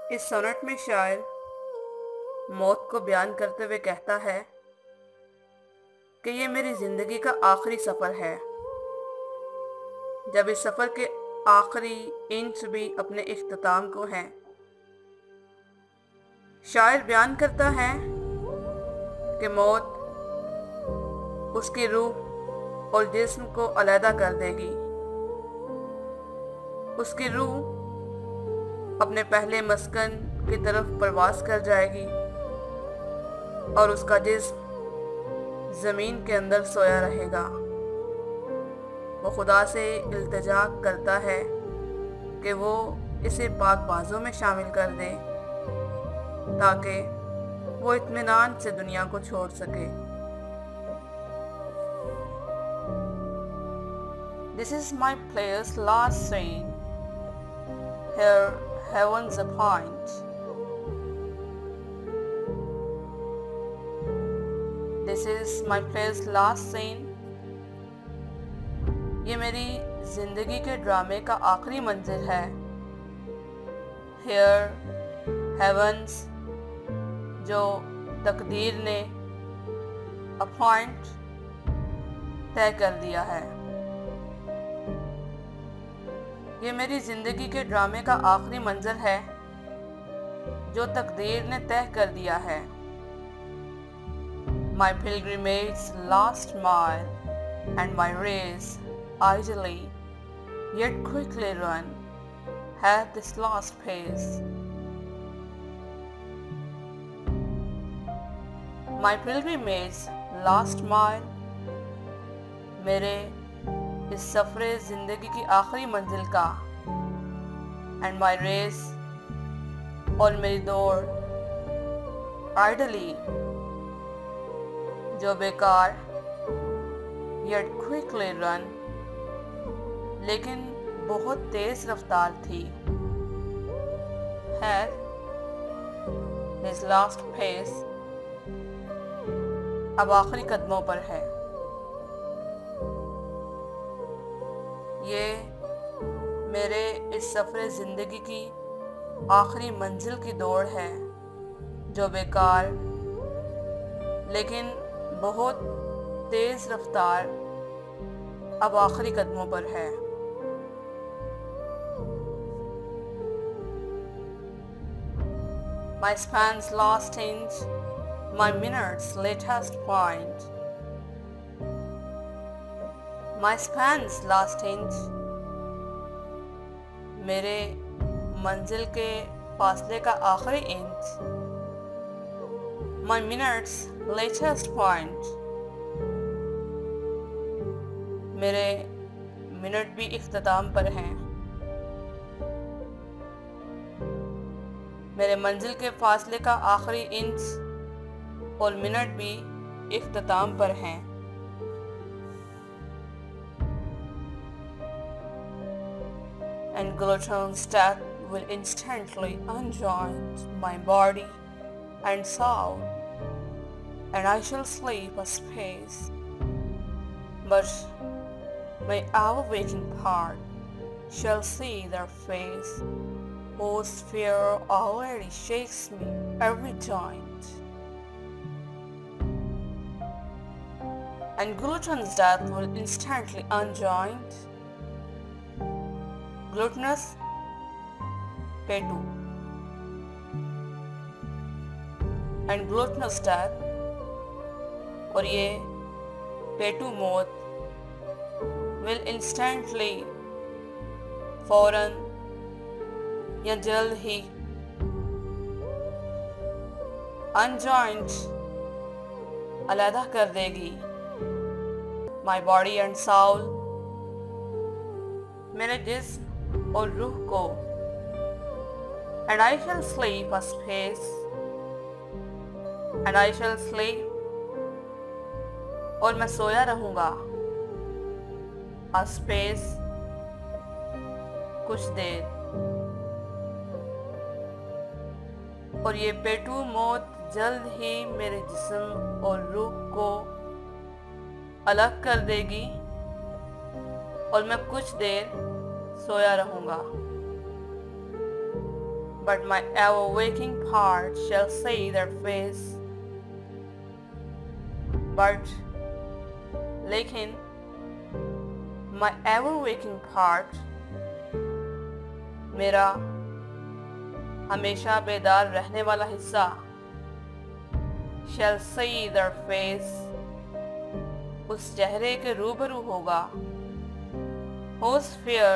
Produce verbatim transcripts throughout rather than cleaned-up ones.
इस सोनेट में शायर मौत को बयान करते हुए कहता है कि ये मेरी ज़िंदगी का आखिरी सफ़र है। जब इस सफ़र के आखिरी इंच भी अपने इख्तिताम को हैं, शायर बयान करता है कि मौत उसकी रूह और जिस्म को अलहदा कर देगी। उसकी रूह अपने पहले मस्कन की तरफ परवास कर जाएगी और उसका जिस्म ज़मीन के अंदर सोया रहेगा। वो खुदा से इल्तिजा करता है कि वो इसे पाक बाज़ों में शामिल कर दे ताकि वो इत्मीनान से दुनिया को छोड़ सके। This is my player's last scene. Here heaven's a point. This is my player's last scene. ये मेरी जिंदगी के ड्रामे का आखिरी मंजिल है। Here heavens जो तकदीर ने अपॉइंट तय कर दिया है। ये मेरी जिंदगी के ड्रामे का आखिरी मंजर है जो तकदीर ने तय कर दिया है। My pilgrimage last mile and my race idly yet quickly run had this last pace. My pilgrimage last mile मेरे इस सफ़रे ज़िंदगी की आखिरी मंजिल का एंड माई रेस और मेरी दौड़ आइडली जो बेकार येट क्विकली रन लेकिन बहुत तेज रफ्तार थी है हिज लास्ट फेस अब आखिरी कदमों पर है। ये मेरे इस सफ़र ज़िंदगी की आखिरी मंजिल की दौड़ है जो बेकार लेकिन बहुत तेज़ रफ्तार अब आखिरी कदमों पर है। My span's last inch, my minute's latest point. My span's last inch मेरे मंजिल के फासले का आखिरी inch. My minute's latest point मेरे मिनट भी इख्तिताम पर हैं। मेरे मंजिल के फासले का आखिरी इंच और मिनट भी इख्तिताम पर हैं। And Glutton's death will instantly unjoin my body and soul, and I shall sleep a space. But my ever-waking part shall see their face, whose fear already shakes me every joint. And Glutton's death will instantly unjoin gluttonous पेटू and gluttonous death और ये पेटू मौत will instantly फौरन या जल्द ही अनजॉइंट अलहदा कर देगी माई बॉडी एंड साउल मेरे जिस्म और रूह को and I shall sleep a space and I shall sleep और मैं सोया रहूंगा a space कुछ देर। और ये पेटू मौत जल्द ही मेरे जिस्म और रूह को अलग कर देगी और मैं कुछ देर सोया रहूंगा। but my ever-waking part shall see their face. But लेकिन my ever-waking part, मेरा हमेशा बेदार रहने वाला हिस्सा, shall see their face, उस चेहरे के रूबरू होगा, whose fear,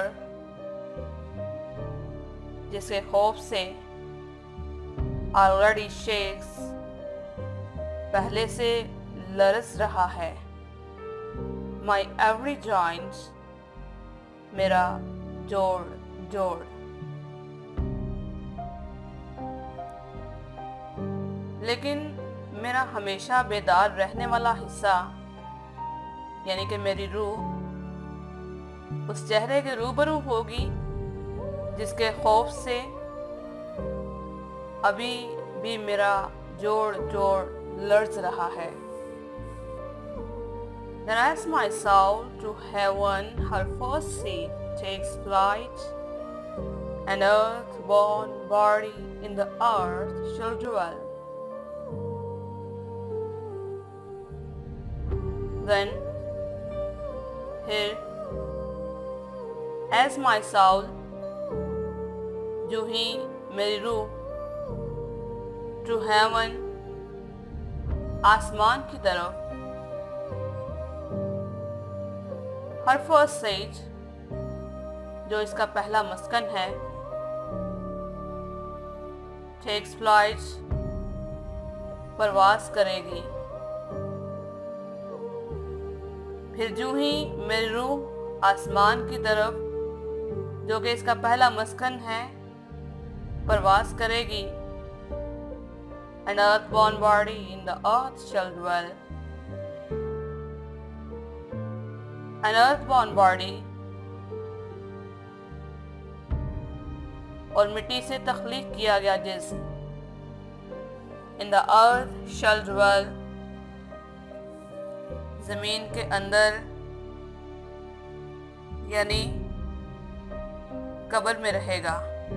जिसके खौफ से already shakes, पहले से लरस रहा है, my every joint, मेरा जोड़ जोड़। लेकिन मेरा हमेशा बेदार रहने वाला हिस्सा यानी कि मेरी रूह उस चेहरे के रूबरू होगी जिसके खौफ से अभी भी मेरा जोड़ जोड़ लर्ज रहा है। Then as my soul to heaven her first seat takes flight, an earth-born body in the earth shall dwell. Then here, as my soul, जो ही मेरी रूह to heaven, आसमान की तरफ, her first seat, जो इसका पहला मस्कन है, takes flight, परवास करेगी। फिर जो ही मेरी रूह आसमान की तरफ, जो कि इसका पहला मस्कन है, परवास करेगी, an earth-born body in the earth shall dwell. An earth-born body, और मिट्टी से तख्लीक किया गया जिस्म, in the earth shall dwell, जमीन के अंदर यानी कब्र में रहेगा,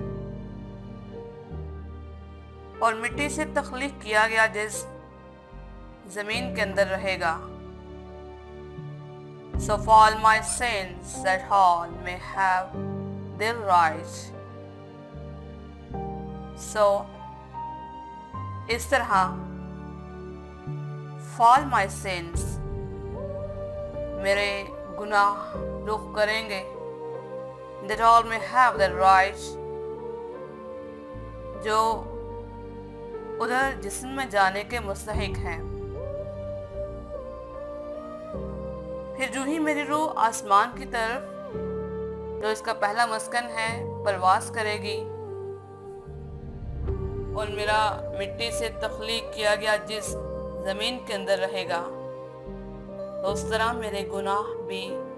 और मिट्टी से तख्लीक किया गया जिस्म जमीन के अंदर रहेगा। So for all my sins that all may have their right. So इस तरह for all my sins, मेरे गुनाह रुख करेंगे, that all may have the right, जो उधर जिस्म में जाने के मुस्तहिक हैं। फिर जो ही मेरी रूह आसमान की तरफ, जो इसका पहला मस्कन है, परवास करेगी, और मेरा मिट्टी से तख्लीक किया गया जिस्म जमीन के अंदर रहेगा, तो उस तरह मेरे गुनाह भी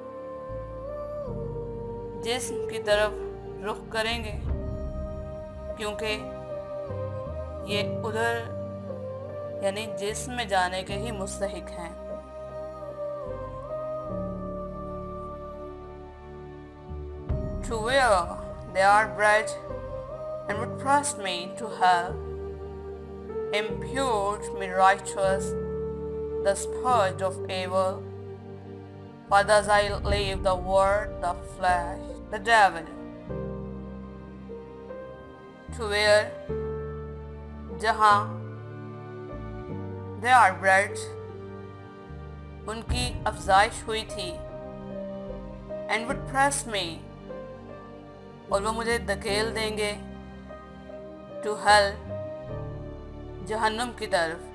जिस्म की तरफ रुख करेंगे, क्योंकि ये उधर यानी जिस्म में जाने के ही मुस्तहिक हैं। To where they are bred and would thrust me to hell, impute me righteous, the scourge of evil, for thus I leave the word, the flesh, the devil. To where, जहाँ they are bred, उनकी अफजाइश हुई थी, and would press me, और वो मुझे धकेल देंगे, to hell, जहन्नुम की तरफ,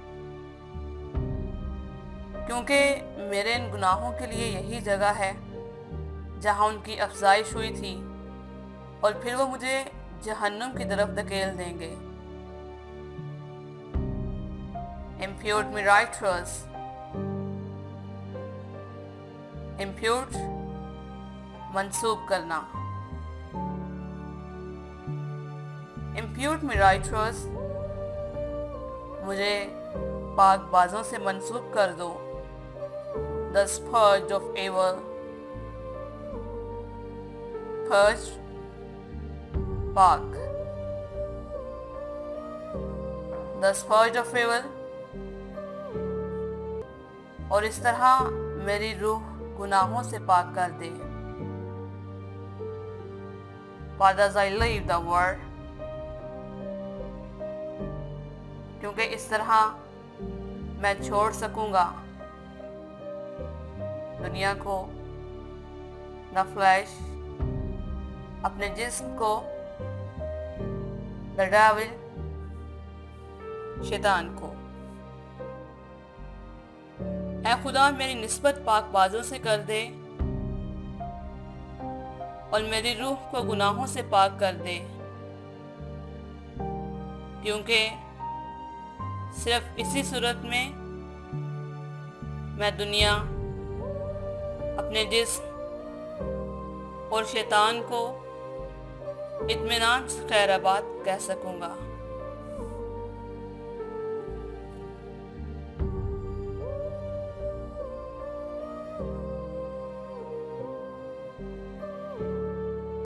क्योंकि मेरे इन गुनाहों के लिए यही जगह है जहाँ उनकी अफजाइश हुई थी, और फिर वो मुझे जहन्नुम की तरफ धकेल देंगे। Impute me righteous, impute मंसूब करना, impute me righteous, मुझे पाक बाजों से मंसूब कर दो, the scourge of evil, purge, पाक, द स्पर्ज ऑफ एवल, और इस तरह मेरी रूह गुनाहों से पाक कर दे। But as I leave the world, क्योंकि इस तरह मैं छोड़ सकूंगा दुनिया को, द फ्लैश, अपने जिस्म को, द डेविल, शैतान को। ऐ खुदा मेरी निस्बत पाकबाजों से कर दे और मेरी रूह को गुनाहों से पाक कर दे, क्योंकि सिर्फ इसी सूरत में मैं दुनिया, अपने जिस्म और शैतान को इत्मीनान से खैराबाद कह सकूँगा।